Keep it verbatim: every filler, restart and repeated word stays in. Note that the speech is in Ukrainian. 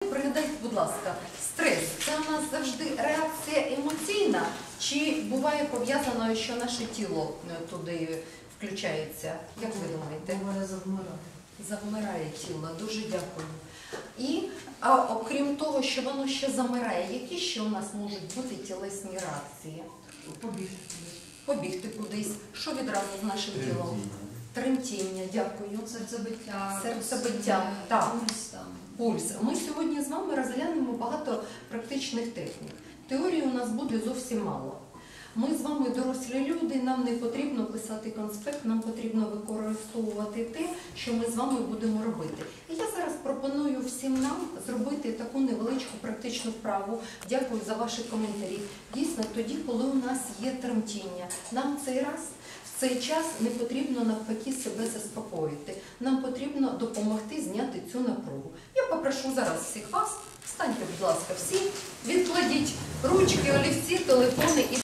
пригадайте, будь ласка, стрес – це у нас завжди реакція емоційна, чи буває пов'язано, що наше тіло туди включається? Як ви думаєте? Буває завмирає. Завмирає тіло, дуже дякую. І, а окрім того, що воно ще замирає, які ще у нас можуть бути тілесні реакції? Побігти. Побігти кудись. Що відразу з нашим тілом? Тремтіння, дякую. Серцебиття. Серцебиття, так. Пульс там. Пульс. Ми сьогодні з вами розглянемо багато практичних технік. Теорії у нас буде зовсім мало. Ми з вами дорослі люди, нам не потрібно писати конспект, нам потрібно використовувати те, що ми з вами будемо робити. І я зараз пропоную всім нам зробити таку невеличку практичну вправу. Дякую за ваші коментарі. Дійсно, тоді, коли у нас є тремтіння, нам цей раз, в цей час не потрібно навпаки себе заспокоїти. Нам потрібно допомогти зняти цю напругу. Я попрошу зараз всіх вас, встаньте, будь ласка, всі, відкладіть ручки, олівці, телефони і